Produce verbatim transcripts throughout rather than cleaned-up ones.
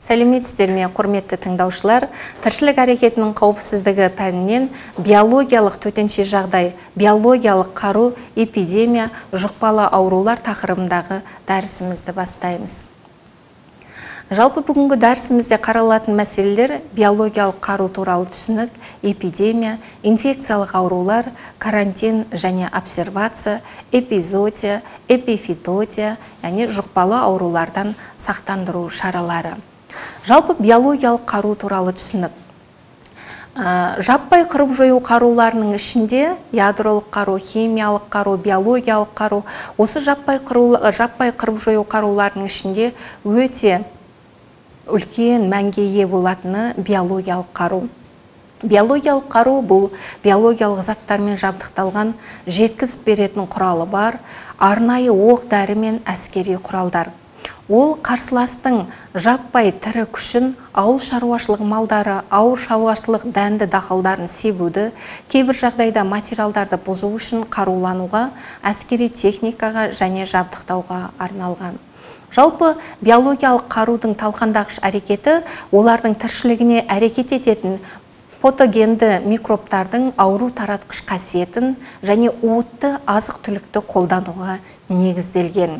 Сәлеметсіздер ме, құрметті тыңдаушылар. Тіршілік әрекетінің қауіпсіздігі пәнінен биологиялық төтенше жағдай, биологиялық қару, эпидемия, жұқпалы аурулар тақырыбындағы дәрісімізді бастаймыз. Жалпы бүгінгі дәрісімізде қаралатын мәселелер биологиялық қару туралы түсінік, эпидемия, инфекциялық аурулар, карантин және обсервация, эпизоотия, эпифитотия, яғни жұқпалы аурулардан сақтандыру шаралары. Жалпы биологиялық қару туралы түсінік. Жаппай қырып жою қаруларының ішінде ядролық қару, химиялық қару, биологиялық қару, осы жаппай қырып жою қаруларының ішінде өте үлкен мәнге ие болатыны биологиялық қару. Биологиялық қару бұл биологиялық заттармен жабдықталған жеткізіп беретін құралы бар, арнайы оқ дәрі мен әскери құралдар. Ол қарсыластың жаппай тірі күшін, ауыл шаруашылық малдары, ауыл шаруашылық дәнді дақылдарын себуді, кейбір жағдайда материалдарды бұзу үшін қарулануға, әскери техникаға және жабдықтауға арналған. Жалпы биологиялық қарудың талқандағыш әрекеті олардың тіршілігіне әрекет ететін патогенді микробтардың ауру таратқыш қасиетін және уытты азық-түлікті қолдануға негізделген.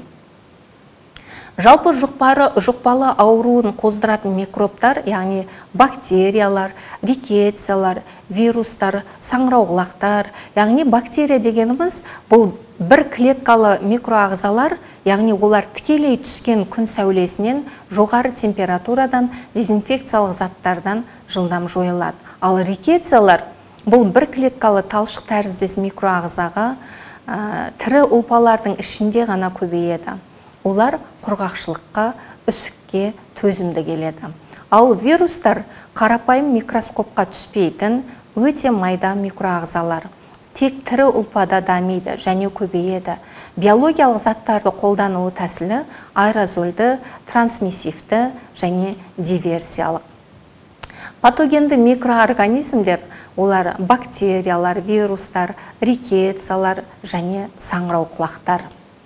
Жалпы жұқпалы ауруын қоздыратын микробтар, яғни бактериялар, рикетсиялар, вирустар, саңырауқұлақтар, яғни бактерия дегеніміз бұл бір клеткалы микроағзалар, яғни олар тікелей түскен күн сәулесінен жоғары температурадан дезинфекциялық заттардан жылдам жойылады. Ал рикетсиялар бұл бір клеткалы талшық тәріздес микроағзаға тірі ұлпалардың ішінде ғана көбейеді. Олар құрғақшылыққа, үсікке төзімді келеді. Ал вирустар қарапайым микроскопқа түспейтін өте майда микроағзалар. Тек тірі ұлпада дамиды және көбейеді. Биологиялық заттарды қолдануы тәсілі аэрозольді, трансмиссивті және диверсиялық. Патогенді микроорганизмдер олар бактериялар, вирустар, рикетсиялар және саңырауқұлақтар.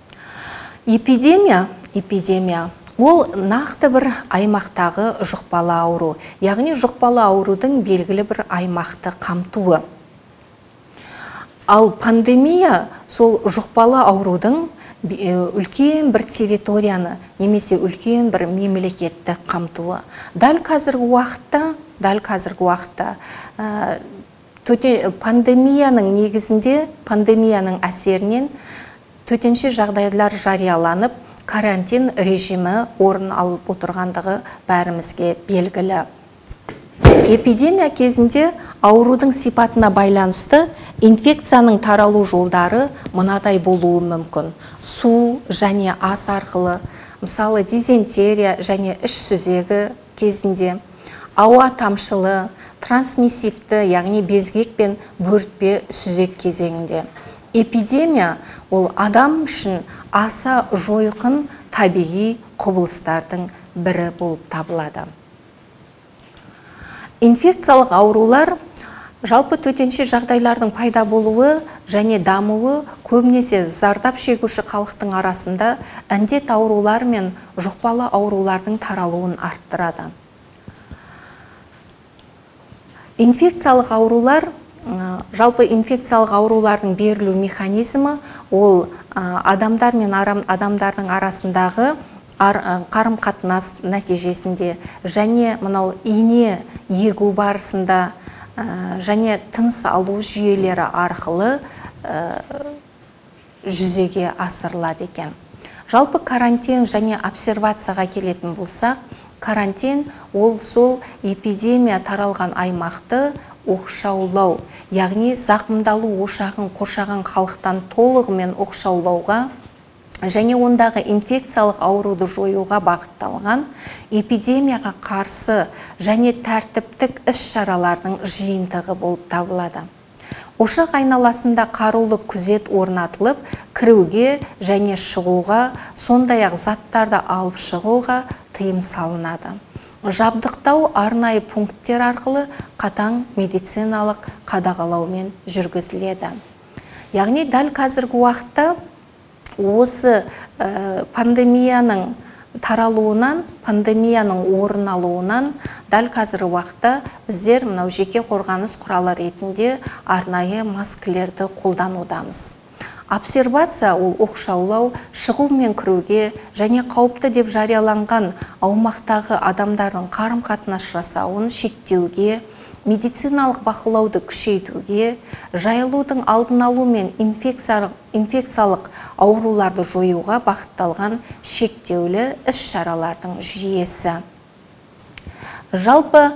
Эпидемия, эпидемия ол нақты бір аймақтағы жұқпалы ауру, яғни жұқпалы аурудың белгілі бір аймақты қамтуы. Ал пандемия сол жұқпалы аурудың үлкен бір территорияны, немесе үлкен бір мемлекетті қамтуы. Дәл қазіргі уақытта, дәл қазіргі уақытта пандемияның негізінде, пандемияның әсерінен төтенше жағдайлар жарияланып, карантин режимі орын алып отырғандығы бәрімізге белгілі. Эпидемия кезінде аурудың сипатына байланысты инфекцияның таралу жолдары мынадай болуы мүмкін. Су және ас арқылы, мысалы дизентерия және іш сүзегі кезінде, ауа тамшылы, трансмиссивті, яғни безгек пен бөртпе сүзек кезеңінде. Эпидемия ол адам үшін аса жойқын табиғи құбылыстардың бірі болып табылады. Инфекциялық аурулар жалпы төтенше жағдайлардың пайда болуы және дамуы көбінесе зардап шегуші халықтың арасында індет аурулар мен жұқпалы аурулардың таралуын арттырады. Инфекциялық аурулар Жалпы инфекциялық аурулардың берілу механизмі ол адамдар мен адамдардың арасындағы қарым-қатынас нәтижесінде және мынау ине егу барысында және тыныс алу жүйелері арқылы жүзеге асырылады екен. Жалпы карантин және обсервацияға келетін болсақ, карантин ол сол эпидемия таралған аймақты оқшаулау, яғни зақымдалу ошағын қоршаған халықтан толығымен оқшаулауға және ондағы инфекциялық ауруды жоюға бағытталған эпидемияға қарсы және тәртіптік іс-шаралардың жиынтығы болып табылады. Ошақ айналасында қарулы күзет орнатылып, кіруге және шығуға, сондай-ақ заттарды алып шығуға тыйым салынады. Жабдықтау арнайы пункттер арқылы қатаң медициналық қадағалаумен жүргізіледі. Яғни дәл қазіргі уақытта осы пандемияның таралуынан, пандемияның орын алуынан дәл қазіргі уақытта біздер мынау жеке қорғаныс құралы ретінде арнайы маскілерді қолданудамыз. Обсервация ол оқшаулау, шығу мен кіруге және қауіпті деп жарияланған аумақтағы адамдардың қарым-қатынас жасауын шектеуге, медициналық бақылауды күшейтуге, жайылудың алдын алу мен инфекциялық, инфекциялық ауруларды жоюға бағытталған шектеулі іс-шаралардың жүйесі. Жалпы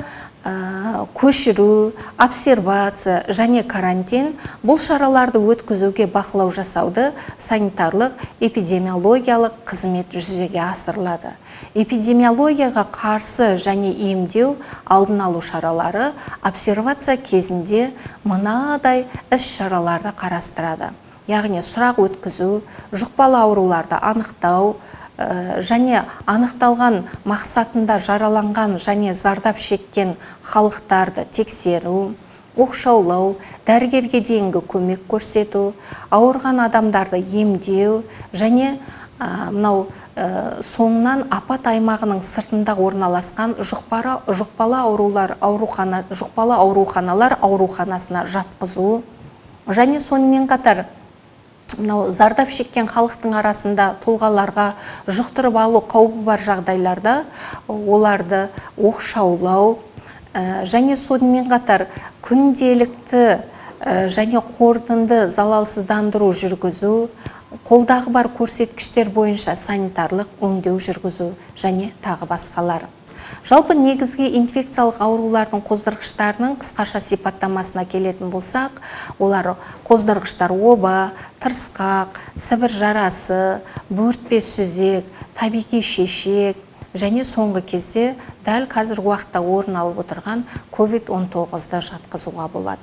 көшіру, обсервация және карантин бұл шараларды өткізуге бақылау жасауды санитарлық эпидемиологиялық қызмет жүзеге асырылады. Эпидемиологияға қарсы және емдеу алдын алу шаралары обсервация кезінде мынадай іс-шараларды қарастырады. Яғни сұрақ өткізу, жұқпалы ауруларды анықтау, және анықталған мақсатында жараланған және зардап шеккен халықтарды тексеру, оқшаулау, дәрігерге дейінгі көмек көрсету, ауырған адамдарды емдеу және мынау соңынан апат аймағының сыртында орналасқан жұқпалы аурулар аурухана жұқпалы ауруханалар ауруханасына жатқызу және сонымен қатар мынау зардап шеккен халықтың арасында тұлғаларға жұқтырып алу қаупі бар жағдайларда оларды оқшаулау және сонымен қатар күнделікті және қорытынды залалсыздандыру жүргізу, қолдағы бар көрсеткіштер бойынша санитарлық өңдеу жүргізу және тағы басқалар. Жалпы негізгі инфекциялық аурулардың қоздырғыштарының қысқаша сипаттамасына келетін болсақ, олар қоздырғыштар оба, тырысқақ, сібір жарасы, бөртпе сүзек, табиғи шешек және соңғы кезде дәл қазір уақытта орын алып отырған ковид он тоғызды жатқызуға болады.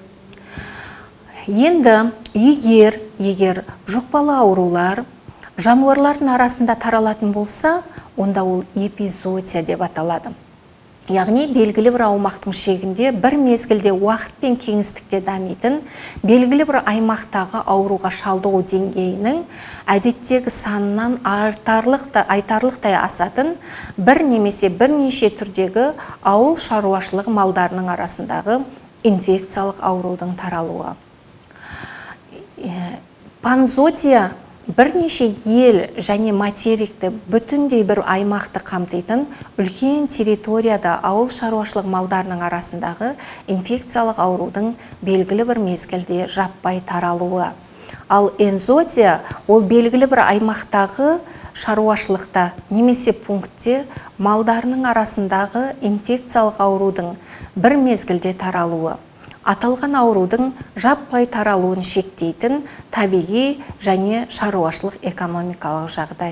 Енді егер, егер жұқпалы аурулар жануарлардың арасында таралатын болса, онда ол эпизоотия деп аталады. Яғни белгілі бір аумақтың шегінде бір мезгілде уақыт пен кеңістікте дамитын, белгілі бір аймақтағы ауруға шалдығу деңгейінің әдеттегі санынан айтарлықтай, айтарлықтай асатын бір немесе бірнеше түрдегі ауыл шаруашылығы малдарының арасындағы инфекциялық аурудың таралуы. Панзотия бірнеше ел және материкті бүтіндей бір аймақты қамтитын үлкен территорияда ауыл шаруашылық малдарының арасындағы инфекциялық аурудың белгілі бір мезгілде жаппай таралуы. Ал энзотия ол белгілі бір аймақтағы шаруашылықта немесе пунктте малдарының арасындағы инфекциялық аурудың бір мезгілде таралуы. Аталған аурудың жаппай таралуын шектейтін табиғи және шаруашылық экономикалық жағдай.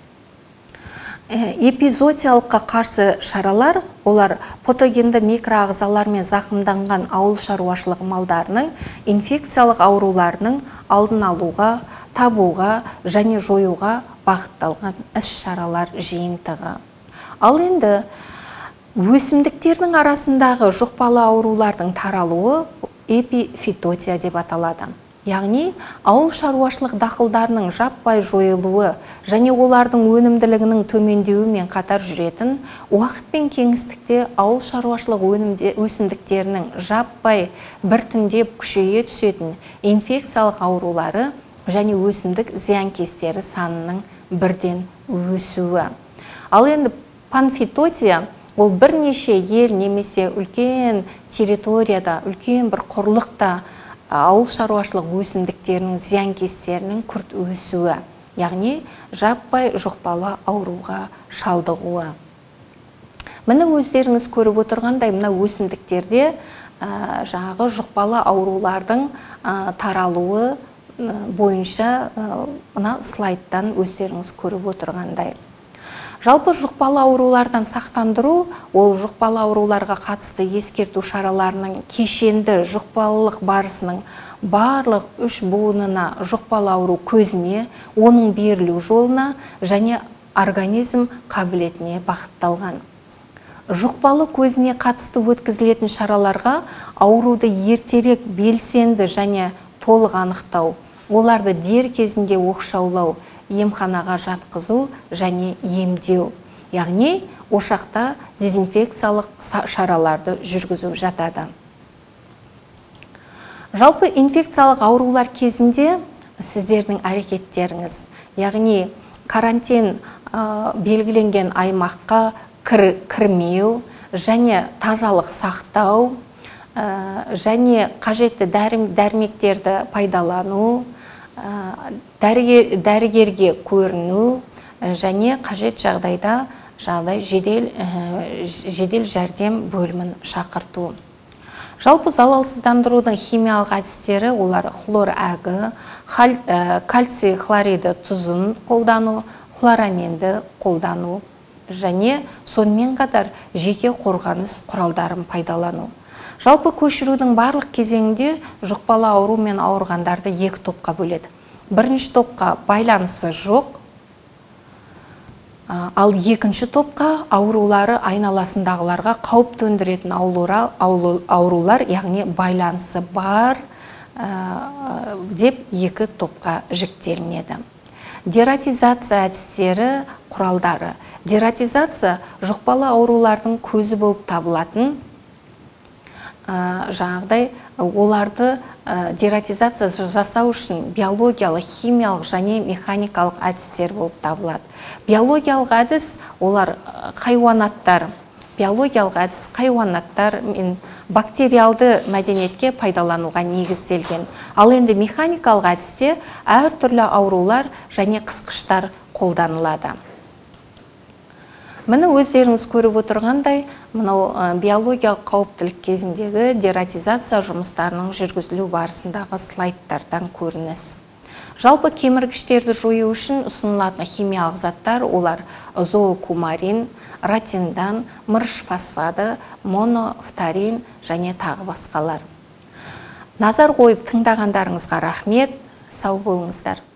Эпизоотиялыққа қарсы шаралар, олар патогенді микроағзалармен зақымданған ауыл шаруашылық малдарының инфекциялық ауруларының алдын алуға, табуға және жоюға бағытталған іс-шаралар жиынтығы. Ал енді өсімдіктердің арасындағы жұқпалы аурулардың таралуы эпифитотия деп аталады. Яғни, ауыл шаруашылық дақылдарының жаппай жойылуы және олардың өнімділігінің төмендеуімен қатар жүретін, уақыт пен кеңістікте ауыл шаруашылық өсімдіктерінің жаппай біртіндеп күшейе түсетін инфекциялық аурулары және өсімдік зиянкестері санының бірден өсуі. Ал енді панфитотия ол бірнеше ел немесе үлкен территорияда, үлкен бір құрлықта ауыл шаруашылық өсімдіктерінің зиянкестерінің күрт өсуі, яғни жаппай жұқпалы ауруға шалдығуы. Міне өздеріңіз көріп отырғандай, мына өсімдіктерде жаңағы жұқпалы аурулардың таралуы бойынша мына слайдтан өздеріңіз көріп отырғандай. Жалпы жұқпалы аурулардан сақтандыру, ол жұқпалы ауруларға қатысты ескерту шараларының кешенді жұқпалылық барысының барлық үш буынына жұқпалы ауру көзіне, оның берілу жолына және организм қабілетіне бағытталған. Жұқпалы көзіне қатысты өткізілетін шараларға ауруды ертерек белсенді және толық анықтау, оларды дер кезінде оқшаулау, емханаға жатқызу және емдеу, яғни ошақта дезинфекциялық шараларды жүргізу жатады. Жалпы инфекциялық аурулар кезінде сіздердің әрекеттеріңіз, яғни карантин белгіленген аймаққа кірмеу және тазалық сақтау, және қажетті дәрмектерді пайдалану, дәрігерге көріну және қажет жағдайда жағдай жедел жәрдем бөлімін шақырту. Жалпы залалсыздандырудың химиялық әдістері олар хлор әгі, кальций хлориді тұзын қолдану, хлораминді қолдану және сонымен қатар жеке қорғаныс құралдарын пайдалану. Жалпы көшірудің барлық кезеңінде жұқпалы аурумен ауырғандарды екі топқа бөледі. Бірінші топқа байланысы жоқ, ал екінші топқа аурулары айналасындағыларға қауіп төндіретін аурулар, яғни байланысы бар деп екі топқа жіктелінеді. Дератизация әдістері құралдары. Дератизация жұқпалы аурулардың көзі болып табылатын, жаңағыдай оларды дератизация жасау үшін биологиялық, химиялық және механикалық әдістер болып табылады. Биологиялық әдіс олар хайуанаттар, биологиялық әдіс хайуанаттар мен бактериалды мәдениетке пайдалануға негізделген. Ал енді механикалық әдісте әртүрлі аурулар және қысқыштар қолданылады. Міне өздеріңіз көріп отырғандай, мынау биологиялық қауіптілік кезіндегі дератизация жұмыстарының жүргізілу барысындағы слайдтардан көрініс. Жалпы кеміргіштерді жою үшін ұсынылатын химиялық заттар олар зоокумарин, ратиндан, мырыш фосфаты, монофторин және тағы басқалар. Назар қойып тыңдағандарыңызға рахмет, сау болыңыздар.